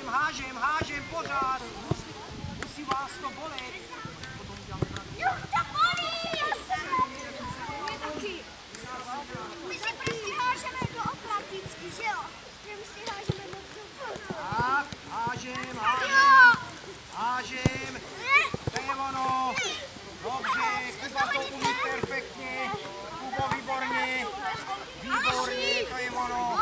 hážem, pořád. Musí vás to bolet. Juch, to bolí, mě taky. My si prostě hážeme do oplaticky, že jo? My si hážeme moc do Tak, hážem. To je ono. Dobře, Kuba to umí perfektně. Kubo, výborně. To je ono.